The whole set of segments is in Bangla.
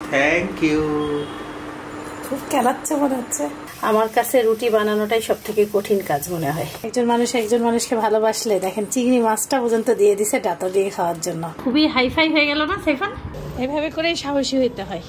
Thank you. খুব কেলাচ্ছে মনে হচ্ছে। আমার কাছে রুটি বানানোটাই সব থেকে কঠিন কাজ মনে হয়। একজন মানুষকে ভালোবাসলে দেখেন চিংড়ি মাছটা পর্যন্ত দিয়ে দিছে ডাটা দিয়ে খাওয়ার জন্য। খুবই হাইফাই হয়ে গেল না সাইফান? এভাবে করেই সাহসী হইতে হয়।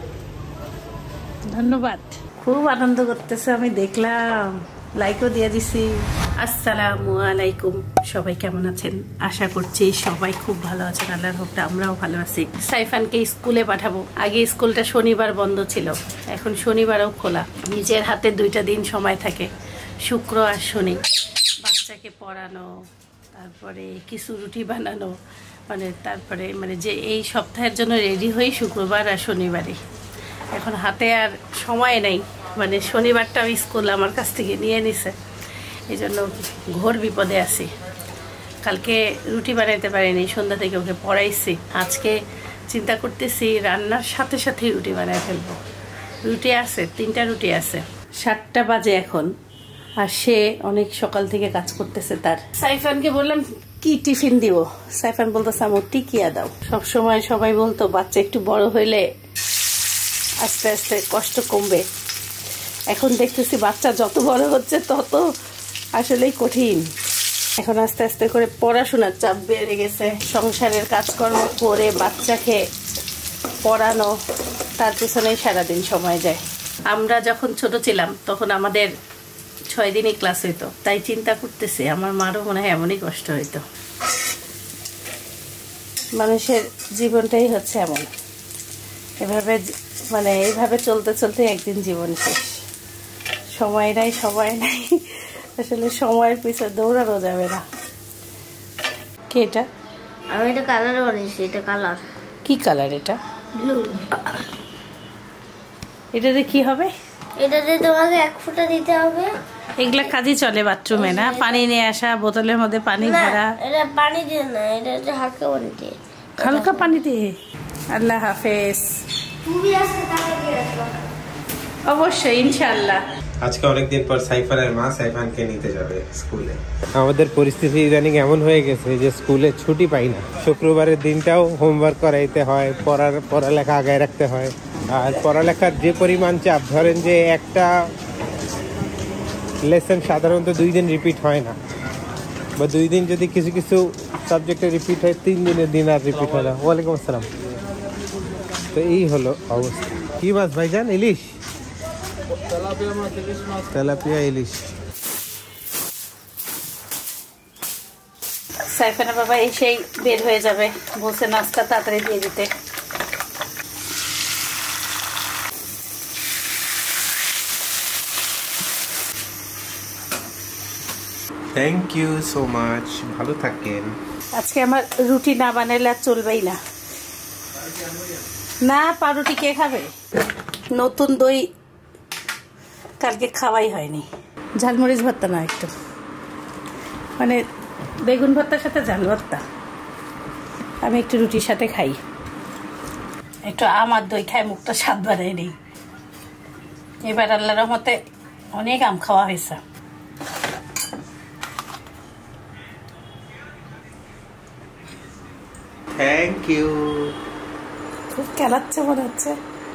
ধন্যবাদ। খুব আনন্দ করতেছে আমি দেখলাম, লাইকও দিয়ে দিছি। আসসালামু আলাইকুম, সবাই কেমন আছেন? আশা করছি সবাই খুব ভালো আছেন, আল্লাহর রহমতে আমরাও ভালো আছি। সাইফানকে স্কুলে পাঠাবো। আগে স্কুলটা শনিবার বন্ধ ছিল, এখন শনিবারও খোলা। নিজের হাতে 2টা দিন সময় থাকে, শুক্র আর শনি। বাচ্চাকে পড়ানো, তারপরে কিছু রুটি বানানো, তারপরে যে এই সপ্তাহের জন্য রেডি হই শুক্রবার আর শনিবারে। এখন হাতে আর সময় নেই, শনিবারটা স্কুল আমার কাছ থেকে নিয়ে নিছে, এই জন্য ঘোর বিপদে আছি। কালকে রুটি বানাইতে পারিনি, সন্ধ্যা থেকে ওকে পড়াইছি। আজকে চিন্তা করতেছি রান্নার সাথে সাথেই রুটি বানাই ফেলবো। রুটি আছে, 3টা রুটি আছে। 7টা বাজে এখন, আর সে অনেক সকাল থেকে কাজ করতেছে। তার সাইফানকে বললাম কি টিফিন দিব, সাইফান বলতেছে আমার টিকিয়া দাও। সবসময় সবাই বলতো বাচ্চা একটু বড় হইলে আস্তে আস্তে কষ্ট কমবে। এখন দেখতেছি বাচ্চা যত বড় হচ্ছে তত আসলেই কঠিন। এখন আস্তে আস্তে করে পড়াশোনার চাপ বেড়ে গেছে, সংসারের কাজকর্ম করে বাচ্চাকে পড়ানো, তার পেছনেই সারাদিন সময় যায়। আমরা যখন ছোট ছিলাম তখন আমাদের 6 দিনই ক্লাস হইতো, তাই চিন্তা করতেছি আমার মারও মনে হয় এমনই কষ্ট হইতো। মানুষের জীবনটাই হচ্ছে এমন, এইভাবে চলতে চলতে একদিন জীবন শেষ। সময় নাই আসলে সময়ের পিছনে দৌড়ানো যাবে না। কি এটা? আমি এটা কালার বানিয়েছি। এটা কালার। কি কালার এটা? ব্লু। এটাতে কি হবে? এটাতে তোমাকে 1 ফোঁটা দিতে হবে। এগুলা কাজই চলে বাথরুমে না? পানি নিয়ে আসা, বোতলের মধ্যে পানি ভরা। এটা পানি দিয়ে না, এটা হচ্ছে হালকা পানি দিয়ে। হালকা পানি দিয়ে। আল্লাহ হাফেজ। তুমি আজকে কাকে দিয়ে রাখবা? অবশ্যই, ইনশাআল্লাহ। আজকে অনেকদিন পর সাইফানের মা সাইফানকে নিতে যাবে স্কুলে। আমাদের পরিস্থিতি ইদানিং এমন হয়ে গেছে যে স্কুলে ছুটি পাই না। শুক্রবারের দিনটাও হোমওয়ার্ক করাইতে হয়, পড়ালেখা আগায় রাখতে হয়। আর পড়ালেখার যে পরিমাণ চাপ, ধরেন যে একটা লেসন সাধারণত 2 দিন রিপিট হয় না, বা 2 দিন যদি কিছু কিছু সাবজেক্টে রিপিট হয়, 3 দিনের দিন আর রিপিট হয় না। ওয়ালাইকুম আসসালাম। তো এই হলো অবস্থা। কি মাছ ভাইজান? ইলিশ? তেলাপিয়া ইলিশ। সাইফানের বাবা এসেই বের হয়ে যাবে, বলছে নাস্তা তাড়াতাড়ি দিয়ে দিতে। থ্যাংক ইউ সো মাচ, ভালো থাকেন। আজকে আমার রুটি না বানাইলে আর চলবেই না। না, পাউরুটি কে খাবে? নতুন দই কালকে খাওয়াই হয়নি। ঝালমরিচ ভর্তা না, একটু বেগুন ভর্তার সাথে ঝাল ভর্তা। আমি একটু রুটির সাথে খাই, একটু আম আর দই খাই, মুখটা স্বাদ বানাই নেই। এবার আল্লাহর রহমতে অনেক আম খাওয়া হয়েছে। Thank you. খুব কেলাচ্ছে মনে হচ্ছে।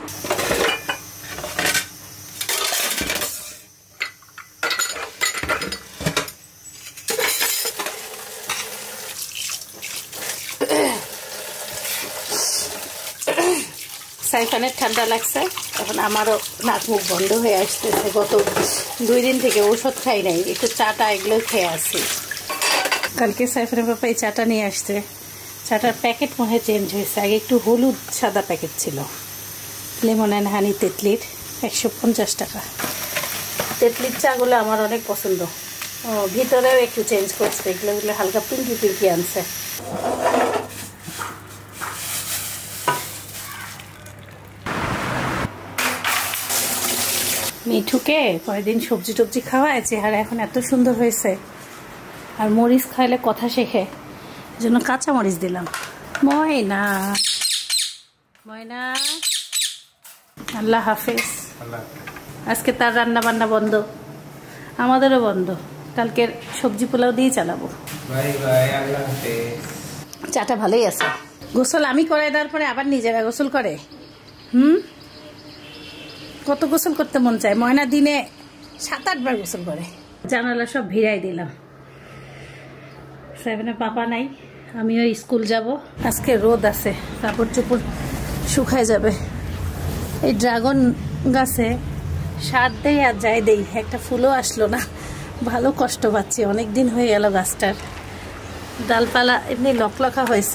সাইফানের ঠান্ডা লাগছে, এখন আমারও নাক মুখ বন্ধ হয়ে আসতেছে। গত 2 দিন থেকে ওষুধ খাই নাই, একটু চাটা এগুলো খেয়ে আসছি। কালকে সাইফানের বাবা এই চাটা নিয়ে আসছে। চাটার প্যাকেট মনে হয় চেঞ্জ হয়েছে, আগে একটু হলুদ সাদা প্যাকেট ছিল। লেমন অ্যান্ড হানি তেতলির 150 টাকা। তেতলির চাগুলো আমার অনেক পছন্দ। ভিতরেও একটু চেঞ্জ করছে, এগুলো হালকা পিঙ্কি পিঙ্কি আনছে। মিঠুকে কয়েকদিন সবজি টবজি খাওয়ায়, চেহারা এখন এত সুন্দর হয়েছে। আর মরিচ খাইলে কথা শেখে, জন্য কাঁচা মরিচ দিলাম। ময়না ময়না, আল্লাহ হাফেজ। আজকে তার রান্না বান্না বন্ধ, আমাদেরও বন্ধ। কালকের সবজি পোলাও দিয়ে চালাবো। চাটা ভালোই আছে। গোসল আমি করাই দেওয়ার পরে আবার নিজেরা গোসল করে। কত গোসল করতে মন চায়। ময়না দিনে 7-8 বার গোসল করে। জানালা সব ভিড়াই দিলাম। সাইফানের পাপা নাই, আমিও স্কুল যাব। আজকে রোদ আছে, কাপড় চোপড় শুকায় যাবে। এই ড্রাগন গাছে সার দেই আর যাই দেই, একটা ফুলও আসলো না। ভালো কষ্ট পাচ্ছি, অনেকদিন হয়ে গেল গাছটার। ডালপালা এমনি লকলকা হয়েছে।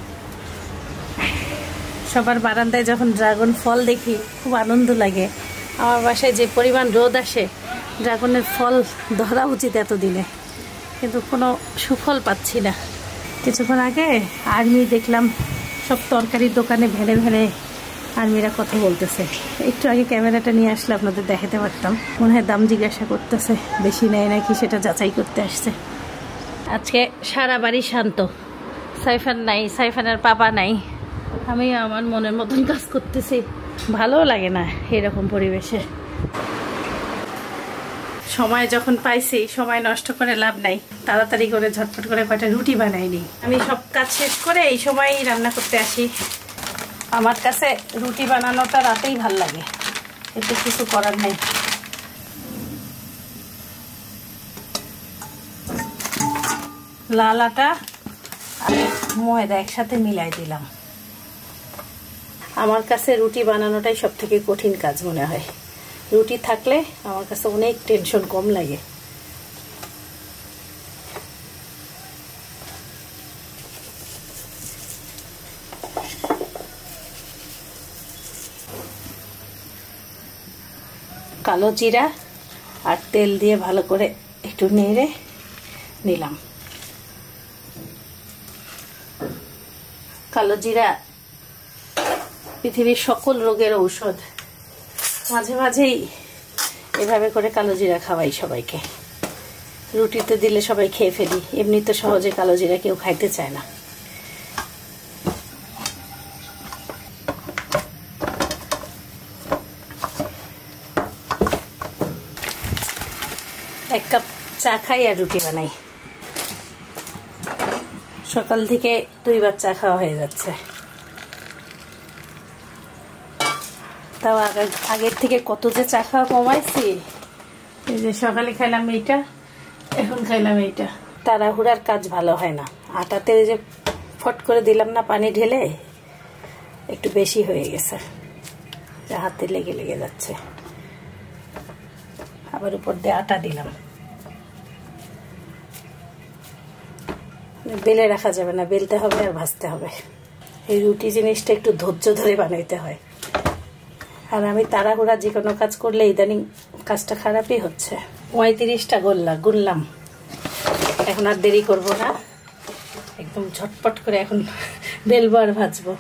সবার বারান্দায় যখন ড্রাগন ফল দেখি খুব আনন্দ লাগে। আমার বাসায় যে পরিমাণ রোদ আসে, ড্রাগনের ফল ধরা উচিত এতদিনে, কিন্তু কোনো সুফল পাচ্ছি না। কিছুক্ষণ আগে আর্মি দেখলাম সব তরকারির দোকানে ভেড়ে ভেড়ে আর্মিরা কথা বলতেছে। একটু আগে ক্যামেরাটা নিয়ে আসলে আপনাদের দেখাতে পারতাম। মনে হয় দাম জিজ্ঞাসা করতেছে, বেশি নেয় নাকি সেটা যাচাই করতে আসছে। আজকে সারা বাড়ি শান্ত, সাইফান নাই, সাইফানের পাপা নাই। আমি আমার মনের মতন কাজ করতেছি, ভালো লাগে না এরকম পরিবেশে। সময় যখন পাইছি, সময় নষ্ট করে লাভ নাই। তাড়াতাড়ি করে ঝটপট করে কয়টা রুটি বানাইনি। আমি সব কাজ শেষ করে এই সময়ই রান্না করতে আসি। আমার কাছে রুটি বানানোটা রাতেই ভাল লাগে, এতে কিছু করার নেই। লাল আটা আর ময়দা একসাথে মিলাই দিলাম। আমার কাছে রুটি বানানোটাই সব থেকে কঠিন কাজ মনে হয়। রুটি থাকলে আমার কাছে অনেক টেনশন কম লাগে। কালো জিরা আর তেল দিয়ে ভালো করে একটু নেড়ে নিলাম। কালো জিরা পৃথিবীর সকল রোগের ঔষধ। মাঝে মাঝেই এভাবে করে কালো জিরা খাওয়াই সবাইকে। রুটিতে দিলে সবাই খেয়ে ফেলি, এমনি তো সহজে কালো জিরা কেউ খাইতে চায় না। এক কাপ চা খাই আর রুটি বানাই। সকাল থেকে 2 বার চা খাওয়া হয়ে যাচ্ছে। তাও আগের থেকে কত যে চা খাওয়া কমাইছি। এই যে সকালে খাইলাম এইটা, এখন খাইলাম এইটা। তাড়াহুড়ার কাজ ভালো হয় না। আটাতে যে ফট করে দিলাম না পানি ঢেলে, একটু বেশি হয়ে গেছে, হাতে লেগে লেগে যাচ্ছে। আবার উপর দিয়ে আটা দিলাম। বেলে রাখা যাবে না, বেলতে হবে আর ভাজতে হবে। এই রুটি জিনিসটা একটু ধৈর্য ধরে বানাইতে হয়। আর আমি তাড়াহুড়া যে কোনো কাজ করলে ইদানিং কাজটা খারাপই হচ্ছে। 35টা গুনলাম। এখন আর দেরি করব না, একদম ঝটপট করে এখন বেলবো আর ভাজবো।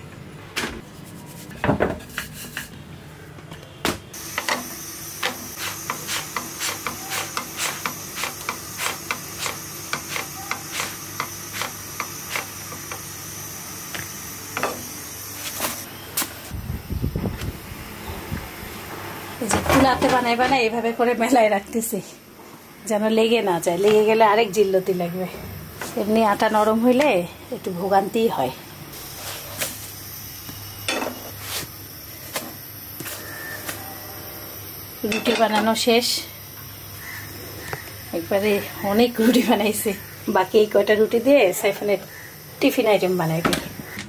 চুলাতে বানাই বানাই এভাবে করে মেলায় রাখতেছি যেন লেগে না যায়। লেগে গেলে আরেক জিল্লতি লাগবে। এমনি আটা নরম হইলে একটু ভোগান্তিই হয়। রুটি বানানো শেষ, একবারে অনেক রুটি বানাইছি। বাকি এই কয়টা রুটি দিয়ে সাইফানের টিফিন আইটেম বানাই দিই।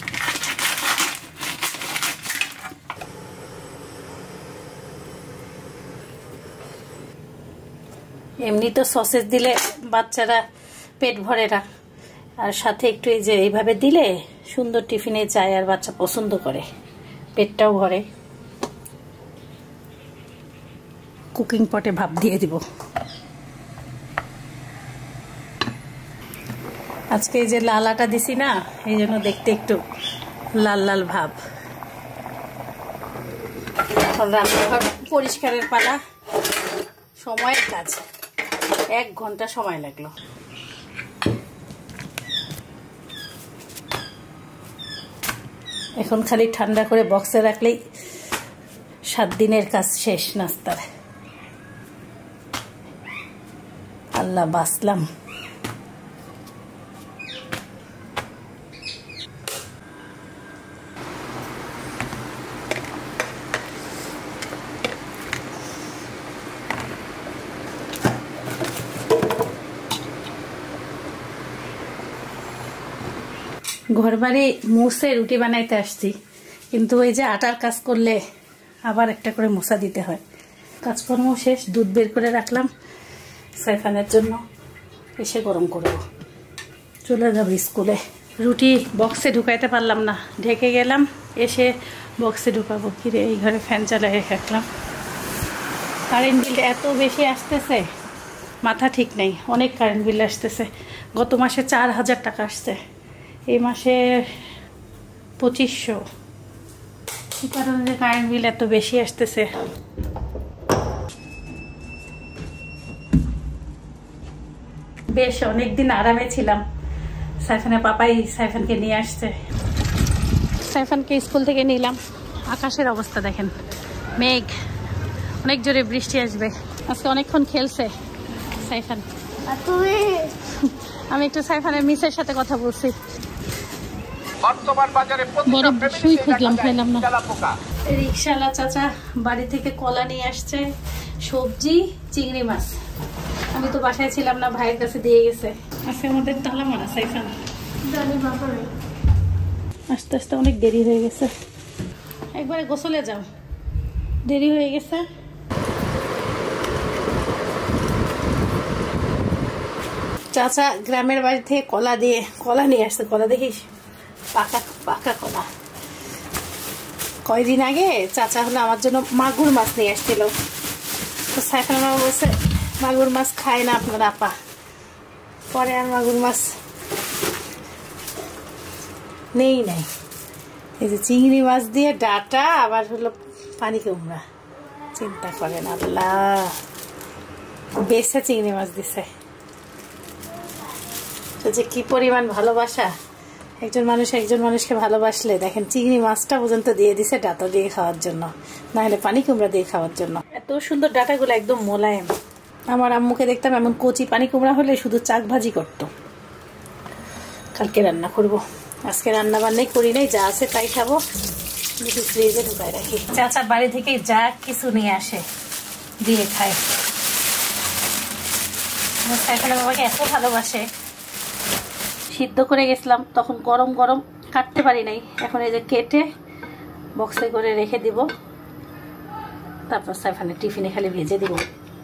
এমনি তো সসেজ দিলে বাচ্চারা পেট ভরে না, আর সাথে একটু এই যে এইভাবে দিলে সুন্দর টিফিনে চায় আর বাচ্চা পছন্দ করে, পেটটাও ভরে। কুকিং পটে ভাপ দিয়ে দিব। আজকে এই যে লাল আটা দিছি না, এই জন্য দেখতে একটু লাল লাল ভাব। এখন রান্নাঘর পরিষ্কারের পালা। সময়ের কাজ, 1 ঘন্টা সময় লাগলো। এখন খালি ঠান্ডা করে বক্সে রাখলেই 7 দিনের কাজ শেষ নাস্তার। আল্লাহ বাসলাম। ঘর বাড়ি মুছে রুটি বানাইতে আসছি, কিন্তু ওই যে আটার কাজ করলে আবার একটা করে মোছা দিতে হয়। কাজকর্ম শেষ, দুধ বের করে রাখলাম সাইফানের জন্য, এসে গরম করব, চলে যাব স্কুলে। রুটি বক্সে ঢুকাইতে পারলাম না, ঢেকে গেলাম, এসে বক্সে ঢুকাবো। কিরে এই ঘরে ফ্যান চালাই রাখলাম। কারেন্ট বিল এত বেশি আসতেছে, মাথা ঠিক নেই, অনেক কারেন্ট বিল আসতেছে। গত মাসে 4000 টাকা আসছে, এই মাসে 2500। কি কারণে কারেন্ট বিল এত বেশি আসতেছে? বেশ অনেকদিন আরামে ছিলাম। সাইফানের পাপাই সাইফানকে নিয়ে আসছে। সাইফানকে স্কুল থেকে নিলাম। আকাশের অবস্থা দেখেন, মেঘ, অনেক জোরে বৃষ্টি আসবে। আজকে অনেকক্ষণ খেলছে সাইফান। আমি একটু সাইফানের মিসের সাথে কথা বলছি। বড় সুই খুঁজলাম, পেলাম না। রিক্সাওয়ালা চাচা বাড়ি থেকে কলা নিয়ে আসছে, সবজি, চিংড়ি মাছ। আমি তো বাসায় ছিলাম না, ভাইয়ের কাছে দিয়ে গেছে। আজকে আমাদের তালা মারা সাইফান। আস্তে আস্তে অনেক দেরি হয়ে গেছে, একবারে গোসলে যাও, দেরি হয়ে গেছে। চাচা গ্রামের বাড়ি থেকে কলা নিয়ে আসছে। কলা দেখিস, পাকা পাকা কলা। কয়দিন আগে চাচা হলো আমার জন্য মাগুর মাছ নিয়ে আসছিল। তো সাইফান মামা বলছে মাগুর মাছ খায় না আপনার আপা। পরে আর মাগুর মাছ নেই নাই। এই যে চিংড়ি মাছ দিয়ে ডাটা, আবার হলো পানি কুমড়া। চিন্তা করেন আল্লাহ, বেশি চিংড়ি মাছ দিছে। তো যে কি পরিমাণ ভালোবাসা, একজন মানুষকে ভালোবাসলে দেখেন চিংড়ি মাছটা পর্যন্ত দিয়ে দিছে ডাটা দিয়ে খাওয়ার জন্য, না হলে পানি কুমড়া দিয়ে খাওয়ার জন্য। এত সুন্দর ডাটাগুলো, একদম মোলায়েম। আমার আম্মুকে দেখতাম এমন কচি পানি কুমড়া হলে শুধু চাক ভাজি করতো। কালকে রান্না করব, আজকে রান্না বান্নাই করি নাই, যা আছে তাই খাবো, একটু ফ্রিজে ঢুকাই রাখি। চাচা বাড়ি থেকে যা কিছু নিয়ে আসে দিয়ে খায়। সাইফান বাবাকে এত ভালোবাসে। সিদ্ধ করে গেছিলাম তখন গরম গরম, কাটতে পারি নাই। এখন এই যে কেটে বক্সে করে রেখে দিব, তারপর সাইফানের টিফিনে খালি ভেজে দিব।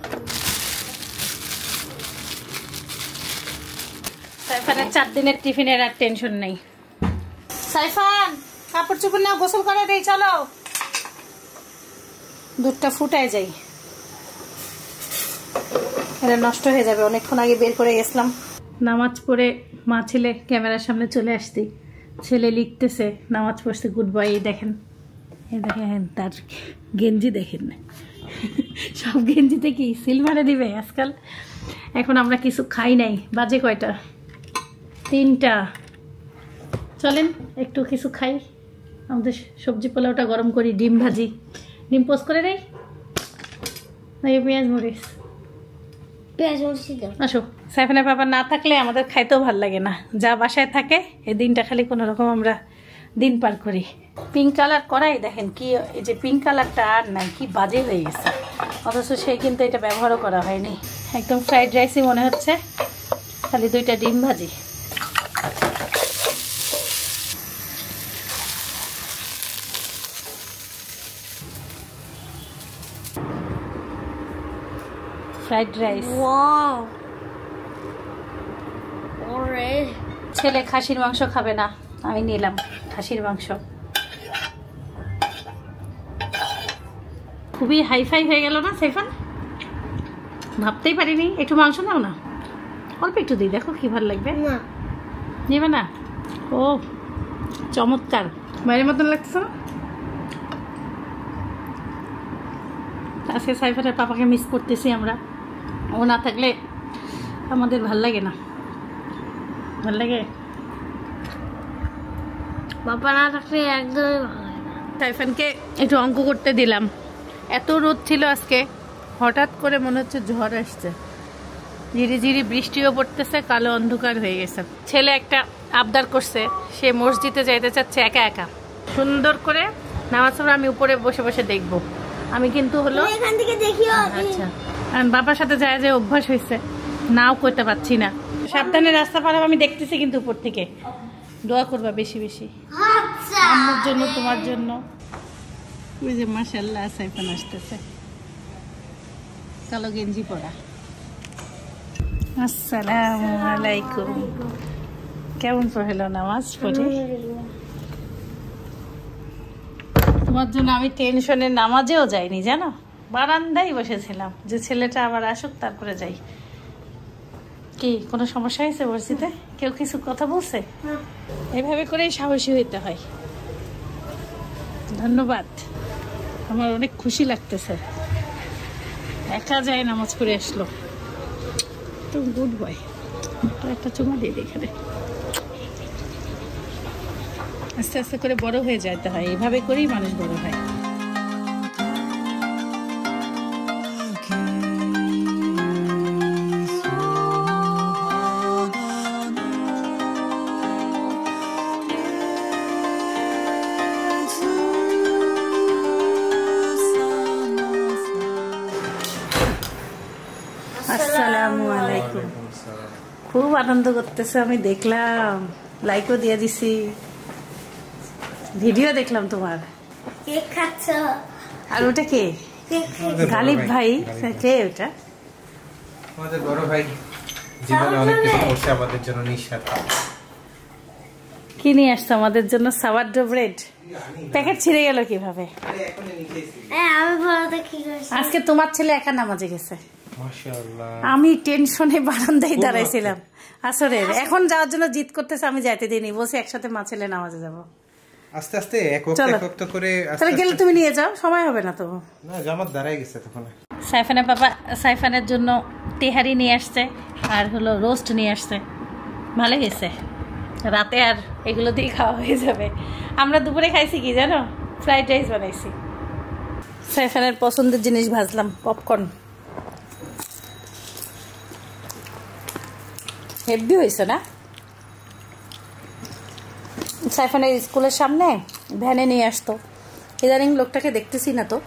সাইফানের 4 দিনের টিফিনের আর টেনশন নেই। সাইফান কাপড় চোপড় নাও, গোসল করে দেই, চলো। দুধটা ফুটায় যাই, এটা নষ্ট হয়ে যাবে। অনেকক্ষণ আগে বের করে গেছিলাম। নামাজ পড়ে মা ছেলে ক্যামেরার সামনে চলে আসছি। ছেলে লিখতেছে, নামাজ পড়ছে, গুড বয়। এই দেখেন, এই দেখেন তার গেঞ্জি দেখেন, সব গেঞ্জিতে কি সিল মারে দিবে আজকাল। এখন আমরা কিছু খাই নাই, বাজে কয়টা? 3টা। চলেন একটু কিছু খাই। আমাদের সবজি পোলাওটা গরম করি, ডিম ভাজি, ডিম পোস্ট করে দেই, পেঁয়াজ মরিচ। আসো, সাইফানের বাবা না থাকলে আমাদের খাইতেও ভাল লাগে না। যা বাসায় থাকে এই দিনটা খালি কোনো রকম আমরা দিন পার করি। পিঙ্ক কালার করাই দেখেন কি, এই যে পিঙ্ক কালারটা আর নাই, কি বাজে হয়ে গেছে। অথচ সেই কিন্তু এটা ব্যবহারও করা হয়নি। একদম ফ্রাইড রাইসই মনে হচ্ছে, খালি 2টা ডিম ভাজি। Fried rice. ছেলে খাসির মাংস খাবে না, আমি নিলাম খাসির মাংস। খুবই হাইফাই হয়ে গেল না সাইফান? ভাবতেই পারিনি। একটু মাংস নাও না, অল্প একটু দিই, দেখো কি ভালো লাগবে। নেবে না? ও চমৎকার, বাইরের মতন লাগছে না? আজকে সাইফানের পাপাকে মিস করতেছি আমরা। ও না থাকলে আমাদের ভাল লাগে না। ভাল লাগে? বাবা না থাকলে একদমই ভালো লাগে না। সাইফানকে একটু অঙ্ক করতে দিলাম। এত রোদ ছিল আজকে, হঠাৎ করে মনে হচ্ছে ঝড় আসছে। ঝিরি ঝিরি বৃষ্টিও পড়তেছে, কালো অন্ধকার হয়ে গেছে। ছেলে একটা আবদার করছে, সে মসজিদে যাইতে চাচ্ছে একা একা। সুন্দর করে নামাজ পড়ে আমি উপরে বসে বসে দেখবো। আমি কিন্তু হলো এখান থেকে দেখিও। আচ্ছা, আমি বাবার সাথে যায় যে অভ্যাস হয়েছে, নাও করতে পারছি না। সাবধানে রাস্তা পার, আমি দেখতেছি কিন্তু উপর থেকে। দোয়া করবা বেশি বেশি আম্মুর জন্য, তোমার জন্য। ওই যে মাশাআল্লাহ সাইফান আসতেছে, কালো গেঞ্জি পরা। আসসালামু আলাইকুম। কেমন পড়লো নামাজ পড়ে? তোমার জন্য আমি টেনশনে নামাজেও যাইনি জানো, বারান্দায় বসেছিলাম যে ছেলেটা আবার আসুক তারপরে যাই। কি কোনো সমস্যা হয়েছে বর্ষিতে? কেউ কিছু কথা বলছে? এভাবে করেই সাহসী হইতে হয়। ধন্যবাদ, আমার অনেক খুশি লাগতেছে। একা যায় নামাজ পড়ে আসলো, তো গুড বয়। একটা চুমা দিয়ে এখানে। আস্তে আস্তে করে বড় হয়ে যেতে হয়, এভাবে করেই মানুষ বড় হয়। আসসালামু আলাইকুম। খুব আনন্দ করতেছে, আমি দেখলাম, লাইকও দিয়ে দিছি, ভিডিও দেখলাম তোমার। কেক খাচ্ছ? আর ওটা কে? গালিব ভাই। কে ওটা? আমাদের বড় ভাই, জীবনে অনেক কিছু করছে আমাদের জন্য নিঃস্বার্থ। কি নিয়ে আসছো আমাদের জন্য? সাওয়ারডো ব্রেড। প্যাকেট ছিঁড়ে গেল কিভাবে? আমি বলতে কি করছি? আজকে তোমার ছেলে একা নামাজে গেছে। মাশাআল্লাহ। আমি টেনশনে বারান্দায় দাঁড়াইছিলাম আসরের, এখন যাওয়ার জন্য জিদ করতেছে, আমি যাইতে দিইনি, বলছি একসাথে মা ছেলে নামাজে যাবো। আস্তে আস্তে এক ওয়াক্ত করে তাহলে গেলে তুমি নিয়ে যাও, সময় হবে না তো। না, জামাত দাঁড়ায় গেছে তখন। সাইফানের বাবা সাইফানের জন্য তেহারি নিয়ে আসছে আর হলো রোস্ট নিয়ে আসছে, ভালো গেছে। রাতে আর এগুলো দিয়ে খাওয়া হয়ে যাবে। আমরা দুপুরে খাইছি কি জানো, ফ্রাইড রাইস বানাইছি। সাইফানের পছন্দের জিনিস ভাজলাম, পপকর্ন। হেভি হয়েছে না? সাইফানের স্কুলের সামনে ভ্যানে নিয়ে আসতো, ইদানিং লোকটাকে দেখতেছি না তো।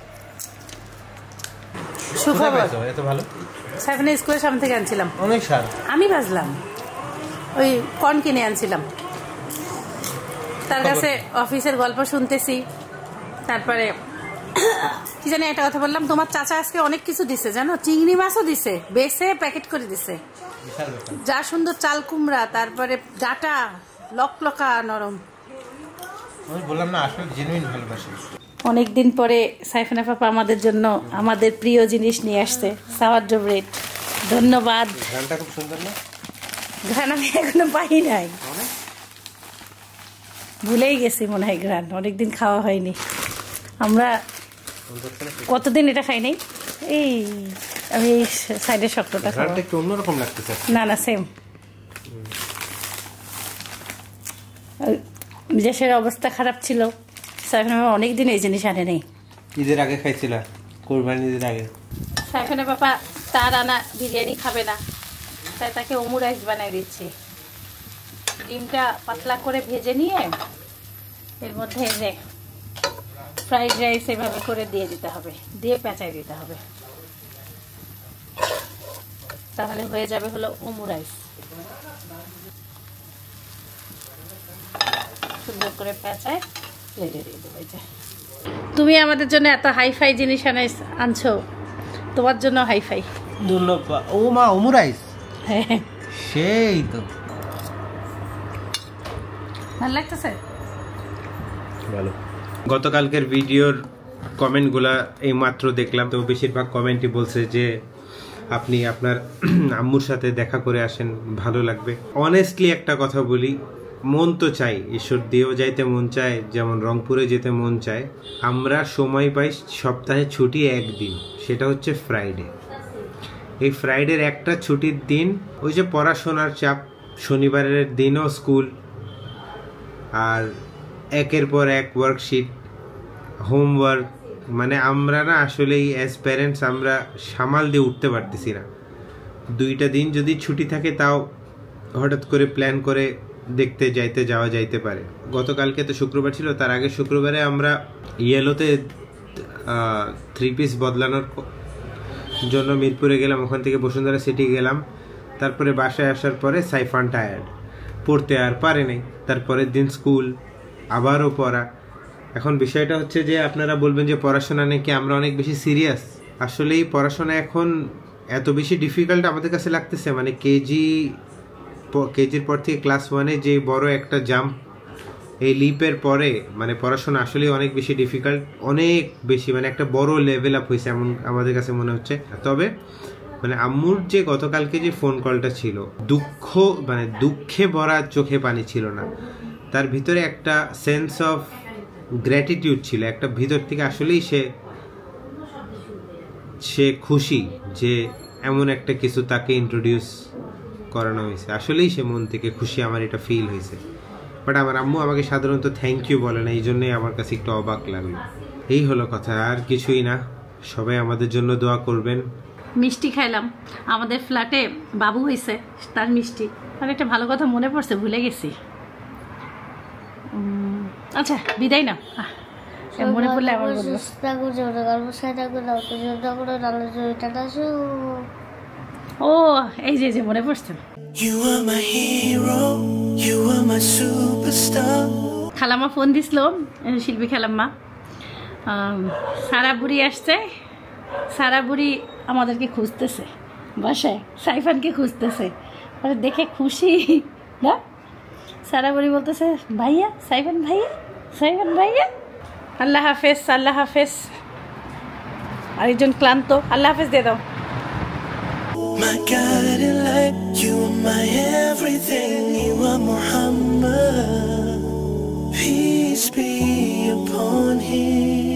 সুখবর, সাইফানের স্কুলের সামনে থেকে আনছিলাম, আমি ভাজলাম, ওই কর্ন কিনে আনছিলাম। তার কাছে অফিসের গল্প শুনতেছি, তারপরে কি জানি একটা কথা বললাম। তোমার চাচা আজকে অনেক কিছু দিছে জানো, চিংড়ি মাছও দিছে, বেছে প্যাকেট করে দিছে, যা সুন্দর চাল কুমড়া, তারপরে ডাটা লকলকা নরম। বললাম না, আসলে জেনুইন ভালোবাসা। অনেকদিন পরে সাইফানা পাপা আমাদের জন্য আমাদের প্রিয় জিনিস নিয়ে আসছে, সাওয়ারডো ব্রেড। ধন্যবাদ। গানটা খুব সুন্দর না? ঘ্রাণ আমি এখনো পাই নাই, ভুলেই গেছি মনে হয় ঘ্রাণ, অনেকদিন খাওয়া হয়নি। আমরা কতদিন এটা খাই নাই। এই আমি এই সাইডের শক্তটা খাবো। একটু অন্যরকম লাগতেছে। না না, সেম। দেশের অবস্থা খারাপ ছিল, সাইফানা অনেকদিন এই জিনিস আনে নেই। ঈদের আগে খাইছিল, কোরবানি ঈদের আগে। সাইফানা বাবা তার আনা বিরিয়ানি খাবে না, তাই তাকে ওমু রাইস বানাই দিচ্ছি। ডিমটা পাতলা করে ভেজে নিয়ে এর মধ্যে যে ফ্রাইড রাইস এভাবে করে দিয়ে দিতে হবে, দিয়ে পেঁচাই দিতে হবে, তাহলে হয়ে যাবে হলো ওমু রাইস। সুন্দর করে পেঁচায় প্লেটে দিয়ে দেবো। তুমি আমাদের জন্য এত হাইফাই জিনিস আনছো, তোমার জন্য হাইফাই। ধন্যবাদ। ও মা, ওমু রাইস। হ্যাঁ, সেই তো ভালো লাগতেছে। ভালো। গতকালকের ভিডিওর কমেন্টগুলা এই মাত্র দেখলাম, তো বেশিরভাগ কমেন্টই বলছে যে আপনি আপনার আম্মুর সাথে দেখা করে আসেন, ভালো লাগবে। অনেস্টলি একটা কথা বলি, মন তো চাই, ঈশ্বর দিয়েও যাইতে মন চায়, যেমন রংপুরে যেতে মন চায়। আমরা সময় পাই সপ্তাহে ছুটি একদিন, সেটা হচ্ছে ফ্রাইডে। এই ফ্রাইডের একটা ছুটির দিন, ওই যে পড়াশোনার চাপ, শনিবারের দিনও স্কুল, আর একের পর এক ওয়ার্কশিট, হোমওয়ার্ক, মানে আমরা না আসলেই অ্যাজ প্যারেন্টস আমরা সামাল দিয়ে উঠতে পারতেছি না। দুইটা দিন যদি ছুটি থাকে তাও হঠাৎ করে প্ল্যান করে দেখতে যাওয়া যাইতে পারে। গতকালকে তো শুক্রবার ছিল, তার আগে শুক্রবারে আমরা ইয়েলোতে 3 পিস বদলানোর জন্য মিরপুরে গেলাম, ওখান থেকে বসুন্ধরা সিটি গেলাম, তারপরে বাসায় আসার পরে সাইফান টায়ার্ড, পড়তে আর পারে নাই, তারপরের দিন স্কুল, আবারও পড়া। এখন বিষয়টা হচ্ছে যে আপনারা বলবেন যে পড়াশোনা নাকি আমরা অনেক বেশি সিরিয়াস। আসলেই পড়াশোনা এখন এত বেশি ডিফিকাল্ট আমাদের কাছে লাগতেছে, মানে কেজির পর থেকে ক্লাস 1-এ যে বড় একটা জাম্প, এই লিপের পরে মানে পড়াশোনা আসলেই অনেক বেশি ডিফিকাল্ট, অনেক বেশি, মানে একটা বড় লেভেল আপ হয়েছে এমন আমাদের কাছে মনে হচ্ছে। তবে মানে আম্মুর যে গতকালকে যে ফোন কলটা ছিল, দুঃখে ভরা চোখে পানি ছিল না, তার ভিতরে একটা সেন্স অফ গ্র্যাটিটিউড ছিল, একটা ভিতর থেকে আসলেই সে খুশি যে এমন একটা কিছু তাকে ইন্ট্রোডিউস করানো হয়েছে। আসলেই সে মন থেকে খুশি, আমার এটা ফিল হয়েছে। বাট আমার আম্মু আমাকে সাধারণত থ্যাংক ইউ বলে না, এই জন্যই আমার কাছে একটু অবাক লাগলো। এই হলো কথা, আর কিছুই না। সবাই আমাদের জন্য দোয়া করবেন। মিষ্টি খাইলাম, আমাদের ফ্ল্যাটে বাবু হয়েছে, তার মিষ্টি। আর একটা ভালো কথা মনে পড়ছে, ভুলে গেছি। আচ্ছা বিদায় না, মনে পড়লে আমার ও এই যে মনে পড়ছে। খালাম্মা ফোন দিছিল, শিল্পী খালাম্মা, সারা বুড়ি আসছে। সারা বুড়ি আমাদেরকে খুঁজতেছে, বাসায় সাইফানকে খুঁজতেছে, দেখে খুশি না? সারা বুড়ি বলতেছে ভাইয়া, সাইফান ভাইয়া, সাইফান ভাইয়া। আল্লাহ হাফেজ, আল্লাহ হাফেজ। আরেকজন ক্লান্ত, আল্লাহ হাফেজ দিয়ে দাও। My guiding light, you are my everything, you are Muhammad, peace be upon him.